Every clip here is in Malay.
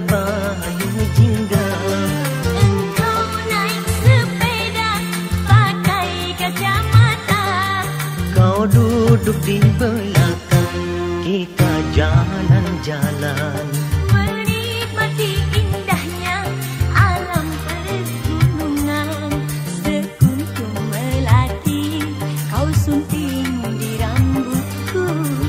berpayung jingga. Engkau naik sepeda pakai kacamata. Kau duduk di belakang, kita jalan-jalan. Menikmati indahnya alam pegunungan. Sekuntum melati kau sunting di rambutku.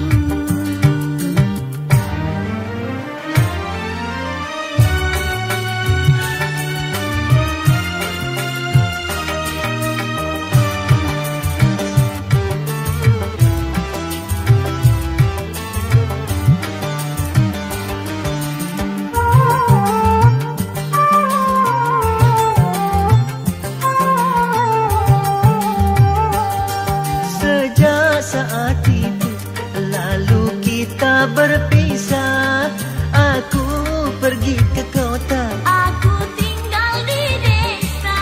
Saat itu lalu kita berpisah. Aku pergi ke kota, Aku tinggal di desa.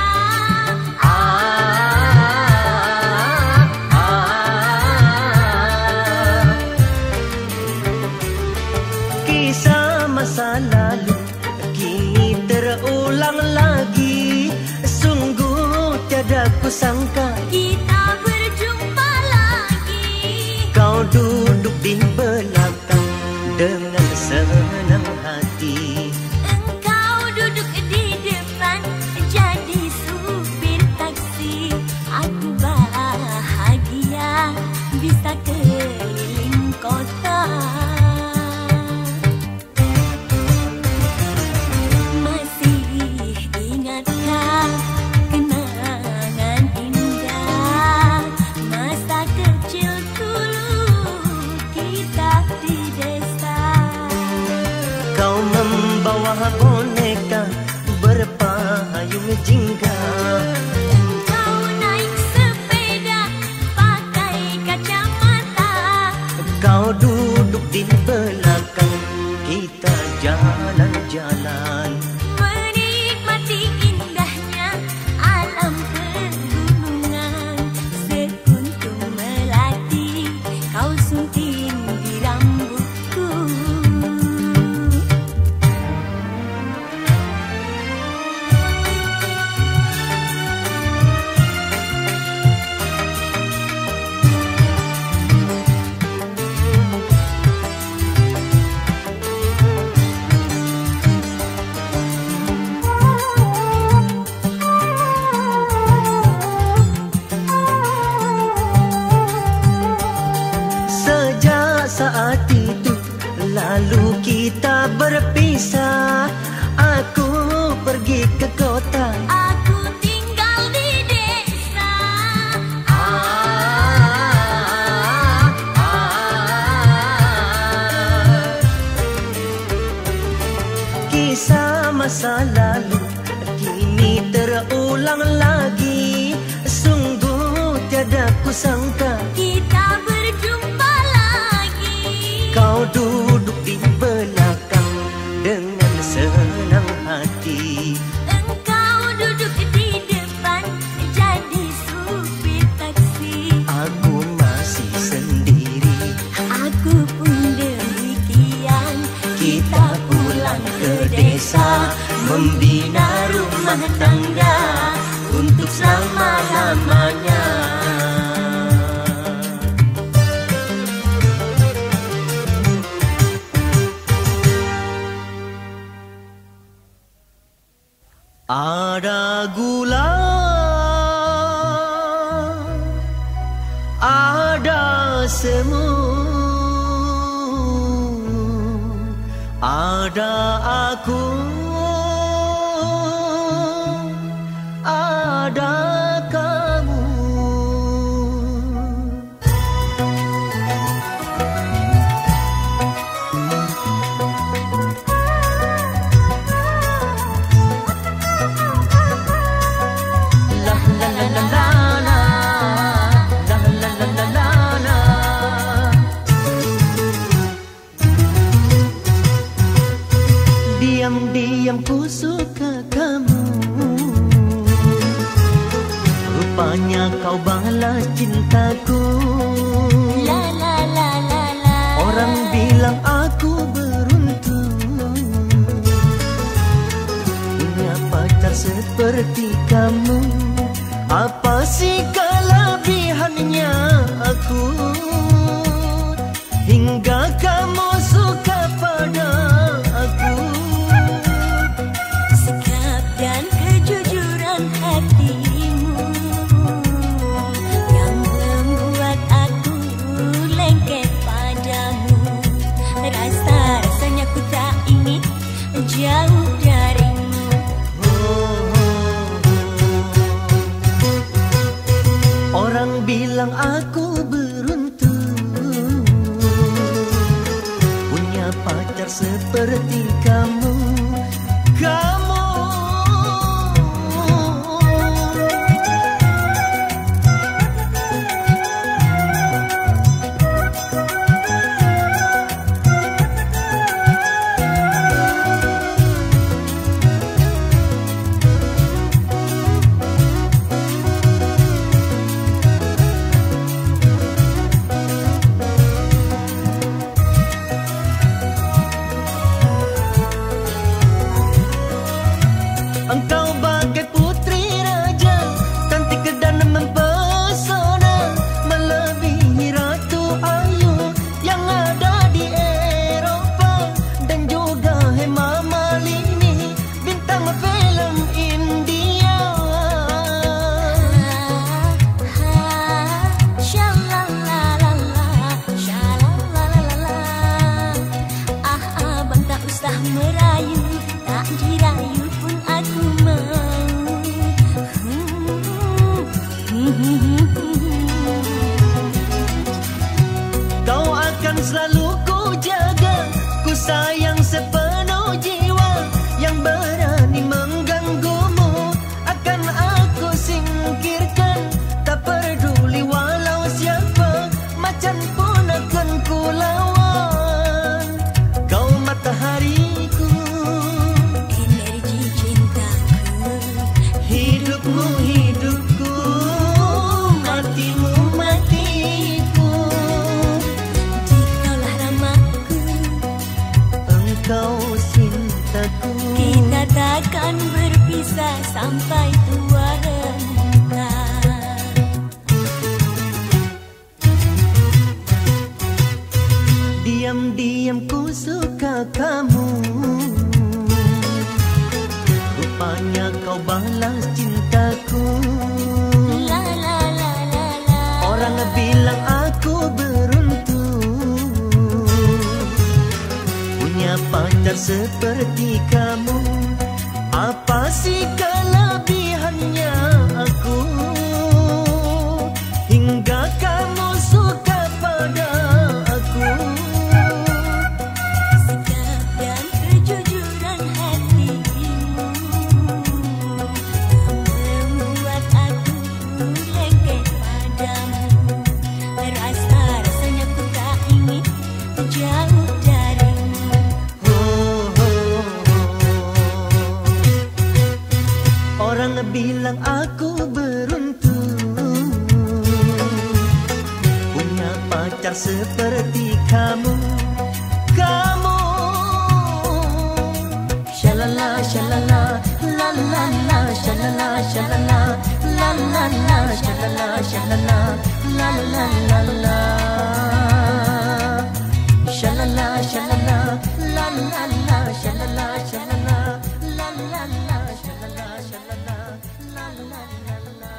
Kisah masa lalu kini terulang lagi. Sungguh tiada kusangka Kita berjumpa lagi. kau duduk di belakang dengan senang hati. Engkau duduk di depan jadi supir taksi. Aku bahagia bisa keliling kota. Masih ingatkah kenangan indah masa kecil dulu kita di desa. Kau membawa boneka berpayung jingga. Engkau naik sepeda pakai kacamata. Kau duduk di belakang, kita jalan-jalan. Menikmati indahnya alam pegunungan. Sekuntum melati kau sunting di rambutku. Sejak saat itu lalu kita berpisah. Aku pergi ke kota, Aku tinggal di desa. Kisah masa lalu kini terulang lagi. Sungguh tiada kusangka Kita berjumpa lagi. kau duduk di belakang dengan senang hati. Engkau duduk di depan jadi supir taksi. Aku masih sendiri, Aku pun demikian. kita pulang ke desa, membina rumah tangga untuk selama-lamanya. Ada gula, ada semu, ada aku, ada kamu. Diam-diam ku suka kamu. Rupanya kau balas cintaku. La la la la la. Orang bilang aku beruntung. seperti kamu. Apa sih kelebihannya aku hingga kamu suka pada aku? Sikap dan kejujuran hatimu yang membuat aku lengket padamu. Rasa-rasanya ku tak ingin jauh darimu. Orang bilang aku beruntung punya pacar seperti kamu. Engkau bagai putri raja, cantik dan mempesona, melebihi ratu ayu yang ada di Eropa dan juga Hema Malini, bintang film India. Abang tak usah merayu, tak dirayu pun aku mau. Kau akan selalu ku jaga, ku sayang sepenuh jiwa. Yang berani mengganggumu akan aku singkirkan. Tak peduli walau siapa, macan pun akan ku lawan. Kau matahariku, Energi cintaku, hidupmu hidupku, matimu matiku. jikalau ramaku, Engkau cintaku. kita takkan berpisah sampai tua renta. Diam-diam ku suka kamu, rupanya kau balas cintaku. La la la la la. Orang bilang aku beruntung punya pacar seperti kamu. Apa sih kelebihannya aku hingga kamu suka pada aku? Sikap dan kejujuran hatimu membuat aku lengket padamu. Rasa-rasanya ku tak ingin jauh darimu. Orang bilang aku beruntung punya pacar seperti kamu. Kamu shalala shalala la la la shalala shalala la la la shalala shalala la la la la shalala shalala la la la shalala shalala la la la shalala shalala la la la la.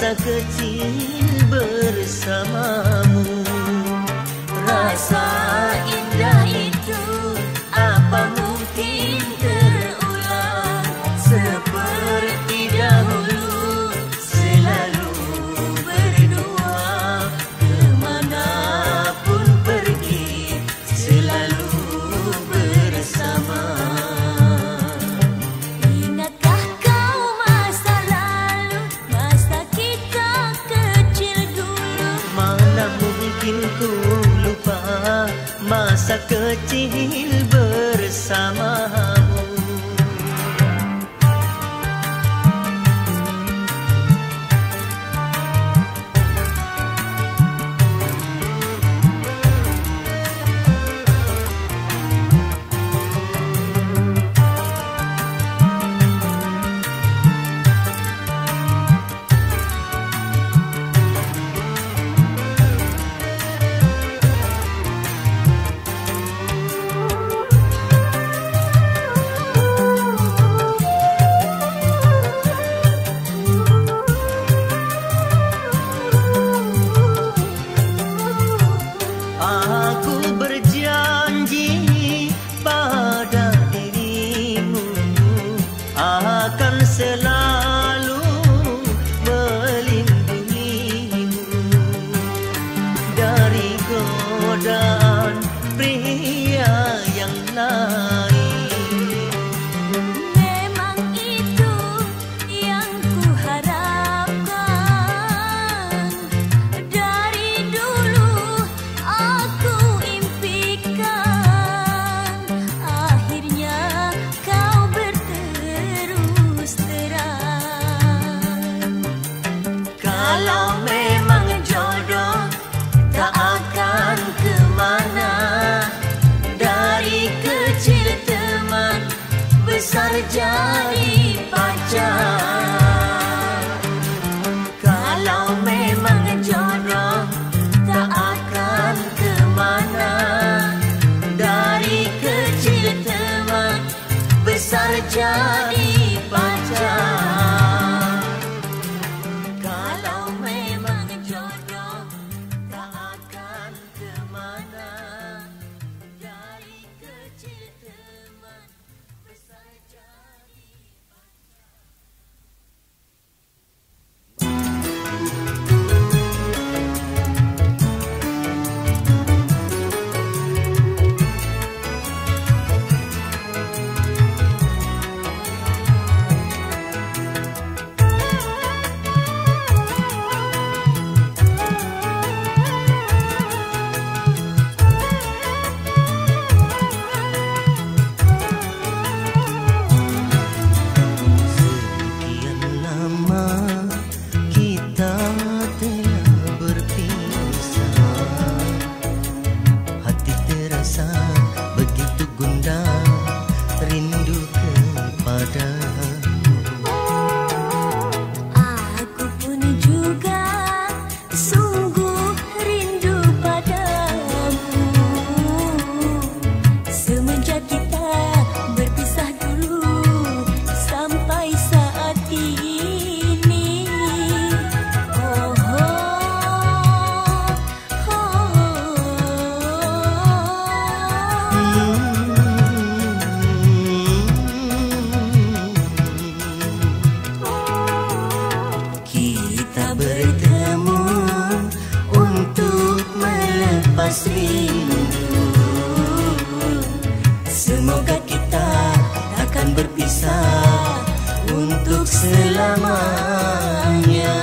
masa kecil bersamamu. Rasa indah itu apa mungkin terulang, seperti dahulu selalu berdua, kemanapun pergi selalu bersama. Ingatkah kau masa lalu, masa kita kecil dulu? Mana mungkin ku lupa masa kecil bersamamu. Aku berjanji pada dirimu akan selalu melindungimu dari godaan pria yang lain. Memang itu yang kuharapkan dari dulu. Aku impikan akhirnya kau berterus terang. Kalau memang jodoh tak akan kemana, dari kecil teman besar jadi pacar. Kalau memang jodoh tak akan kemana, dari kecil teman besar jadi pacar. Kalau memang jodoh tak akan kemana, dari kecil teman besar jadi rindu. Semoga kita takkan berpisah untuk selamanya.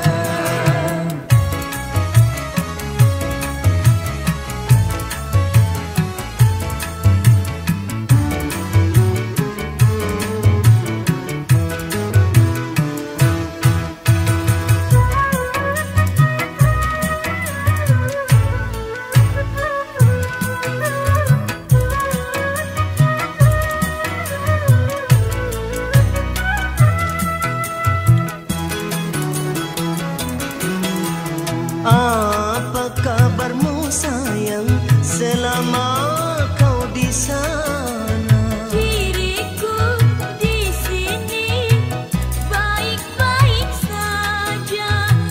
Apa kabarmu sayang selama kau di sana? Diriku di sini baik-baik saja.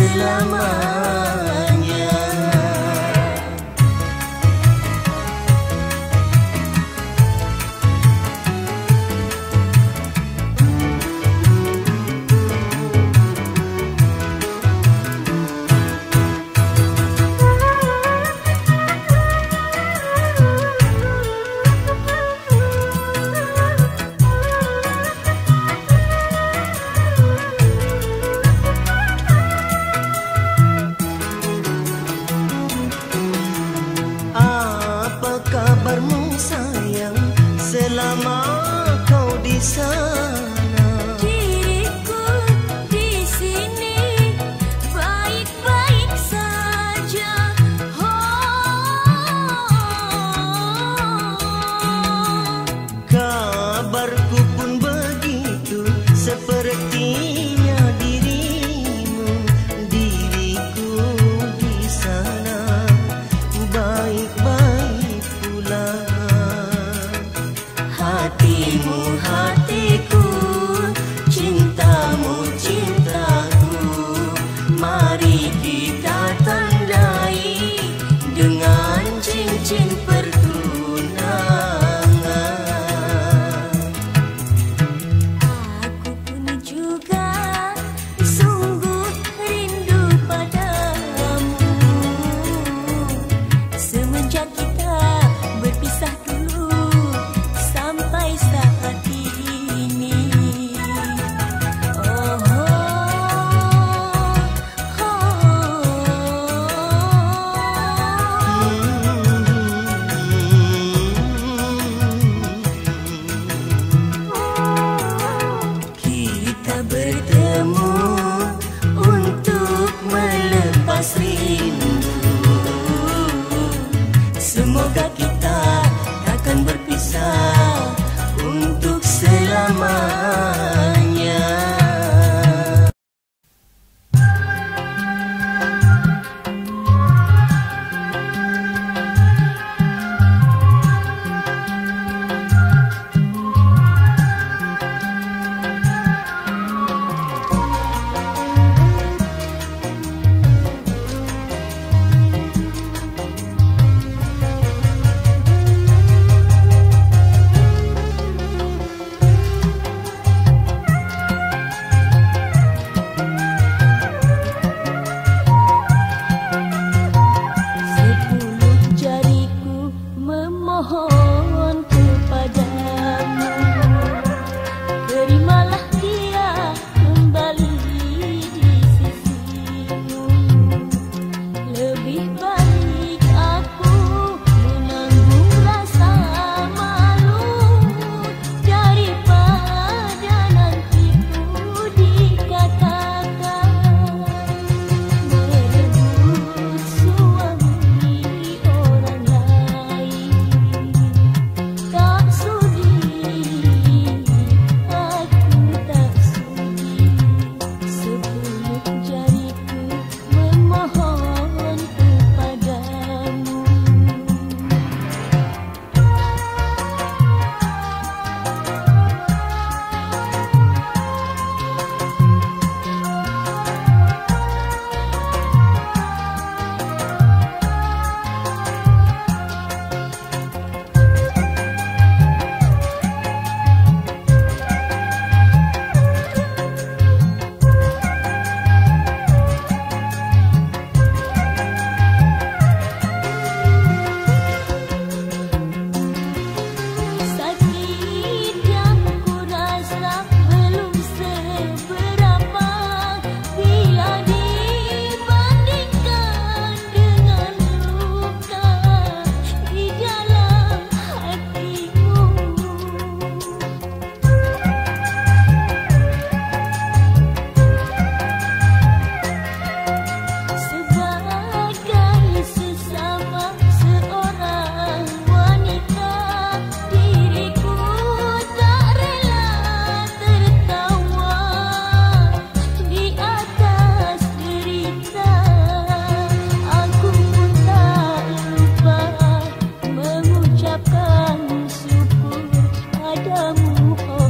selamanya. Kabarmu sayang, selama kau di sana. Diriku di sini baik-baik saja. Kabarku pun begitu, sepertinya dirimu. Diriku di sana baik-baik pula. Hatimu hatiku, cintamu cintaku. Mari kita tandai dengan cincin pertunangan. Aku pun juga sungguh rindu padamu. Semenjak kita berpisah dulu sampai saat ini. Oh, Kita bertemu untuk melepas rindu. Semoga kita takkan berpisah untuk selamanya.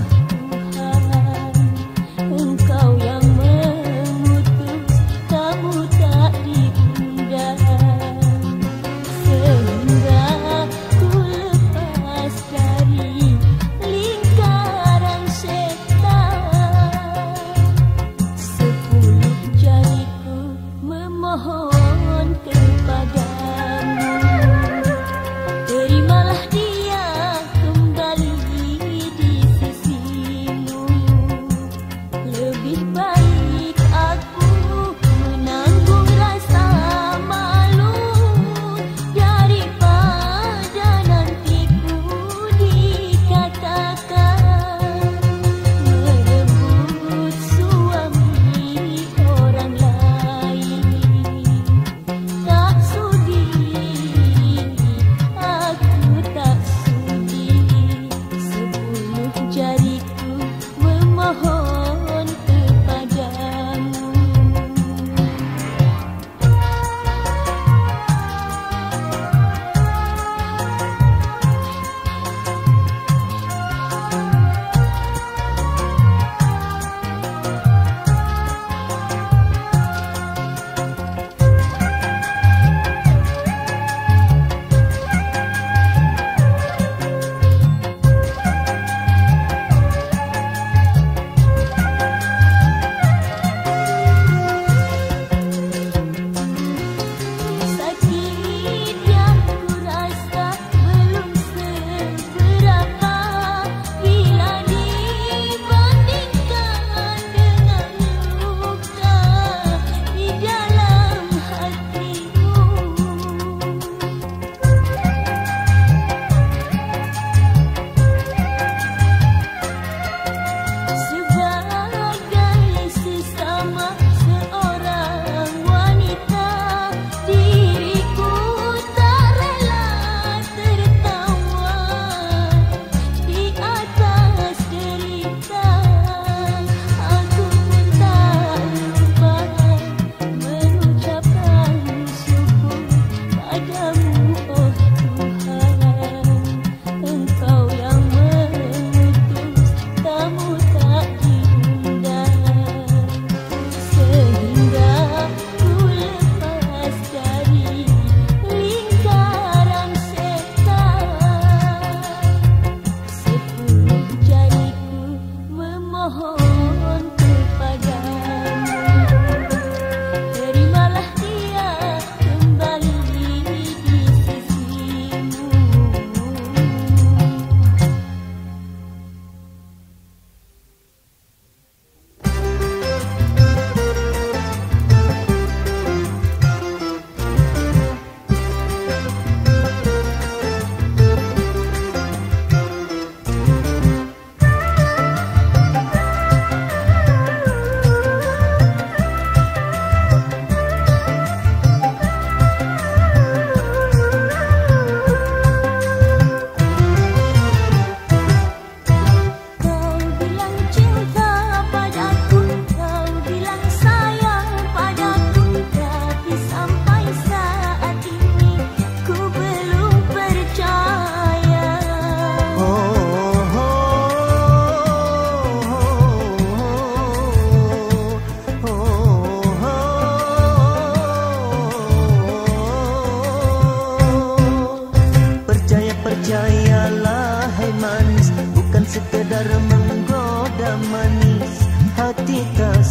Engkau yang memutus, kamu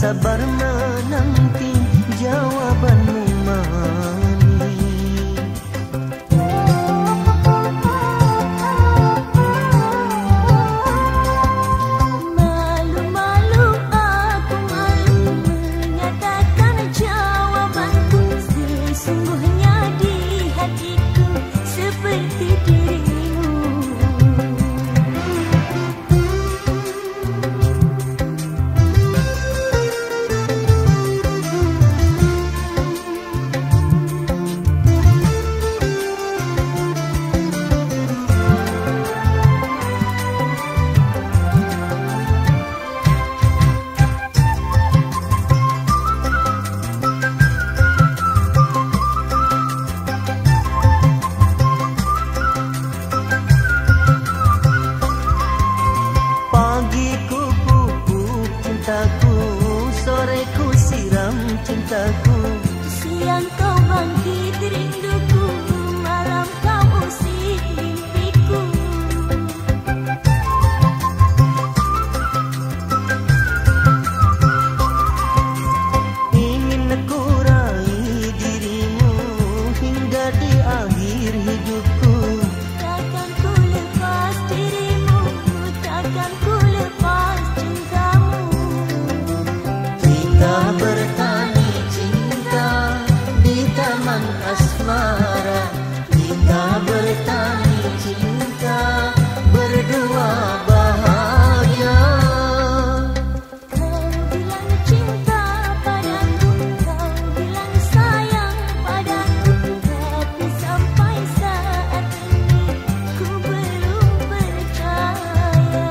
sabar menanti jawabanmu manis. Malu-malu aku malu menyatakan jawabanku. Sesungguhnya di hatiku seperti dirimu. Soreku siram cintaku, Siang kau bangkit rinduku, malam kau usik mimpiku. ingin aku raih dirimu hingga di akhir hidupku. Takkan ku lepas dirimu, takkan ku lepas cintamu. Kita bertani cinta di taman asmara. Kita bertani cinta berdua bahagia. Kau bilang cinta padaku, kau bilang sayang padaku, tapi sampai saat ini ku belum percaya.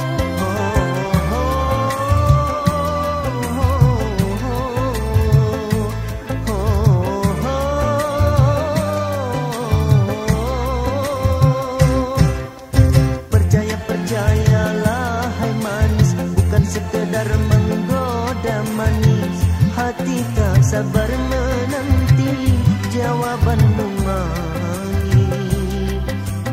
Percayalah hai manis, bukan sekedar menggoda manis. Hati tak sabar menanti jawabanmu manis.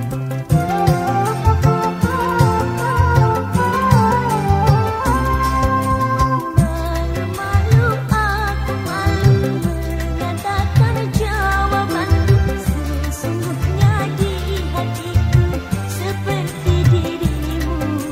Malu-malu aku malu menyatakan jawabanku. Sesungguhnya di hatiku seperti dirimu.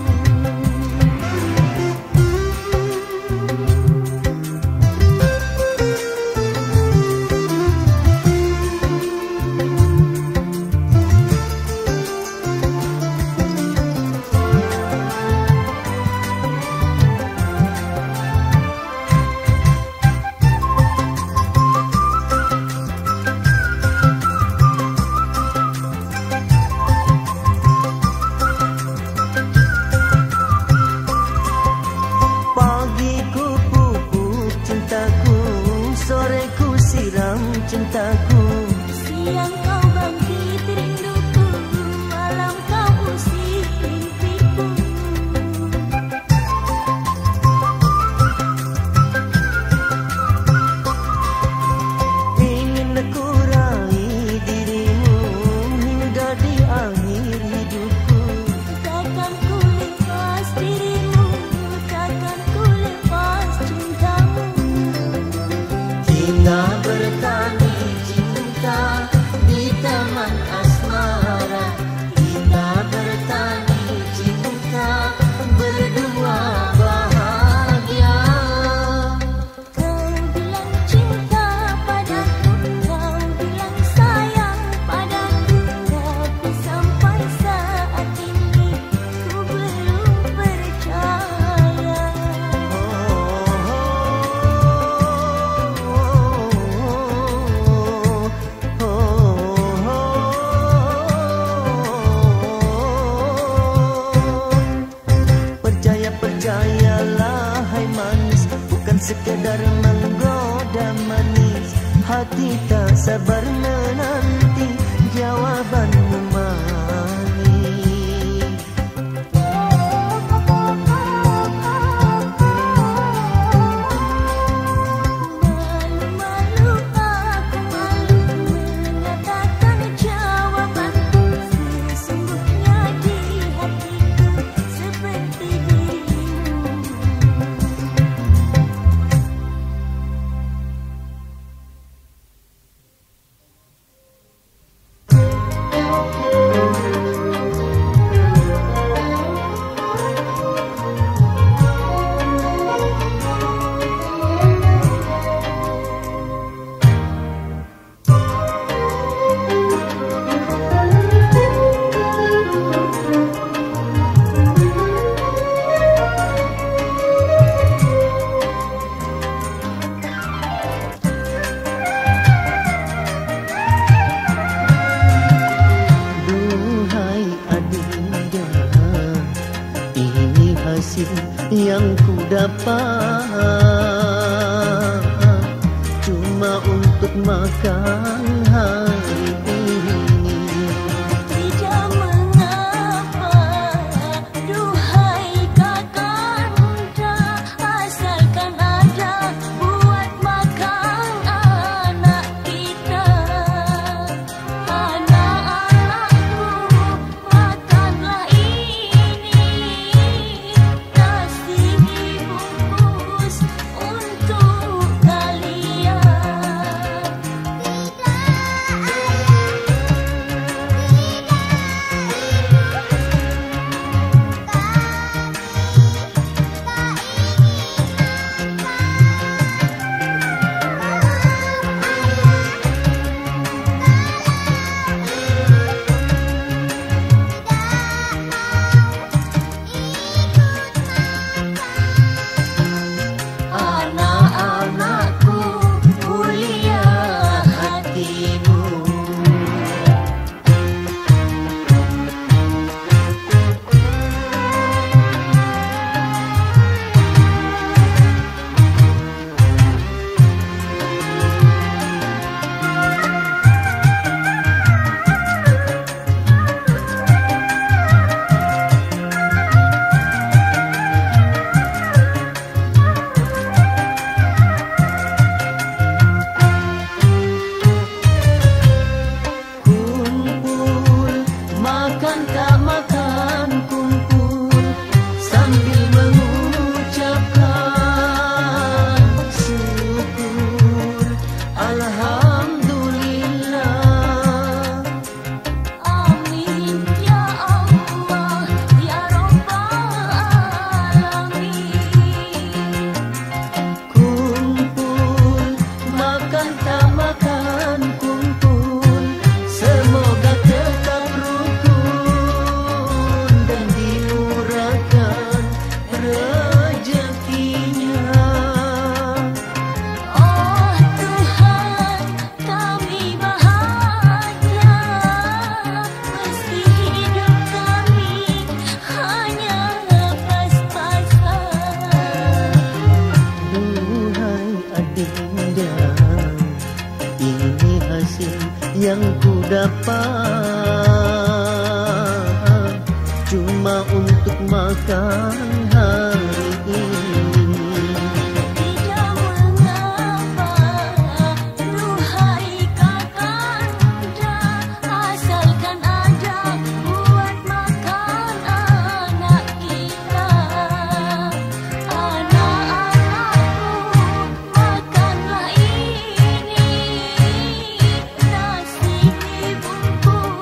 Pagiku pupuk cintaku, soreku siram cintaku. Siang kau bangkit rinduku, malam kau usik mimpiku. Ingin aku raih dirimu hingga di akhir hidupku. Takkan ku lepas dirimu, takkan ku lepas cintamu. Kita bertani cinta di taman asmara. Kita bertani cinta berdua bahagia. Kau bilang cinta padaku, kau bilang sayang padaku, tapi sampai saat ini ku belum percaya. Percayalah hai manis, bukan sekedar menggoda manis. Hati tak sabar menanti jawabanmu manis. Malu-malu aku malu menyatakan jawabanku. Sesungguhnya di hatiku seperti dirimu. yang ku dapat cuma untuk makan hari ini. Tidak mengapa, duhai kakanda, asalkan ada buat makan anak kita. Anak-anakku, makanlah ini, nasi dibungkus untuk kalian. Anak-anakku, mulia hatimu. Kumpul, makan tak makan, kumpul sambil mengucapkan syukur alhamdulillah. Amin ya Allah ya Rabbal alamin. Kumpul, makan tak makan, kumpul semoga tetap rukun dan dimurahkan rezekinya. Oh Tuhan, kami bahagia meski hidup kami hanya pas-pasan. Duhai adinda, ini hasil yang ku dapat cuma untuk makan hari ini. Tidak mengapa, duhai kakanda, asalkan ada buat makan anak kita. Anak-anakku, makanlah ini, nasi dibungkus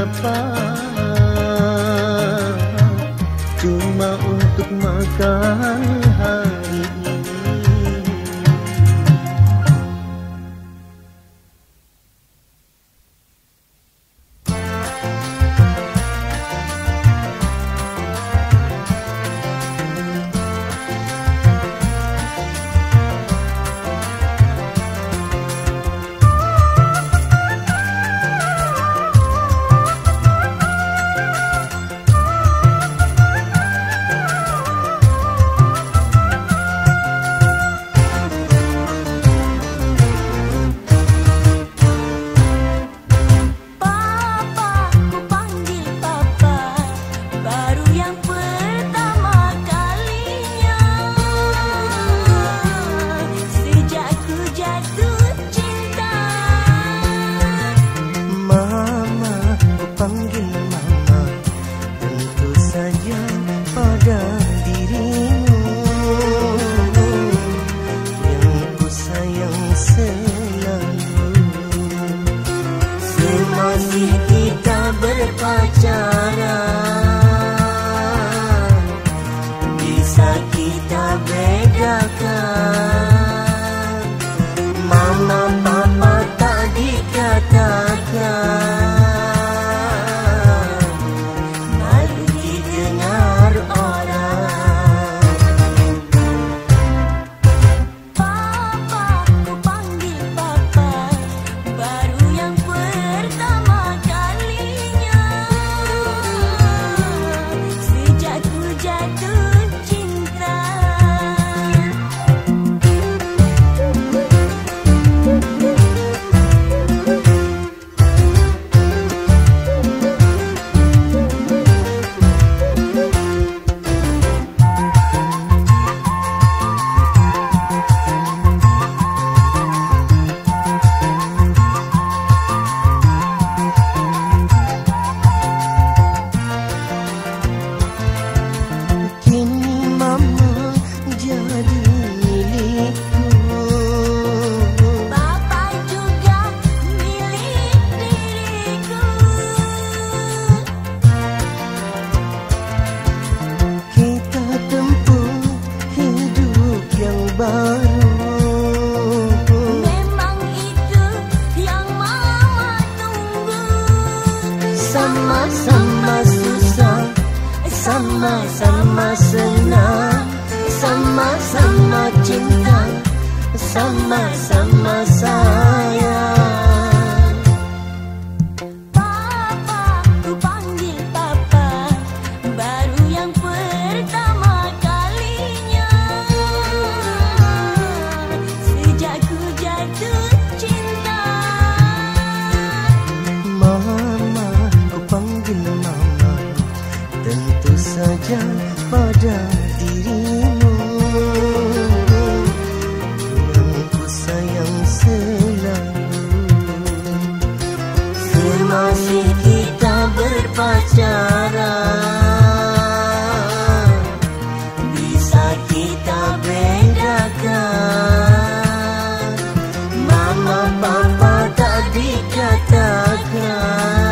Papa, cuma untuk makan hari ini. Sama-sama susah, sama-sama senang, sama-sama cinta, sama-sama sayang. Papa, ku panggil Papa, baru yang pertama kalinya. Sejak ku jatuh cinta. Tentu saja pada dirimu yang ku sayang selalu. Semasih kita berpacaran, bisa kita bedakan. Mama papa tak dikatakan,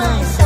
masa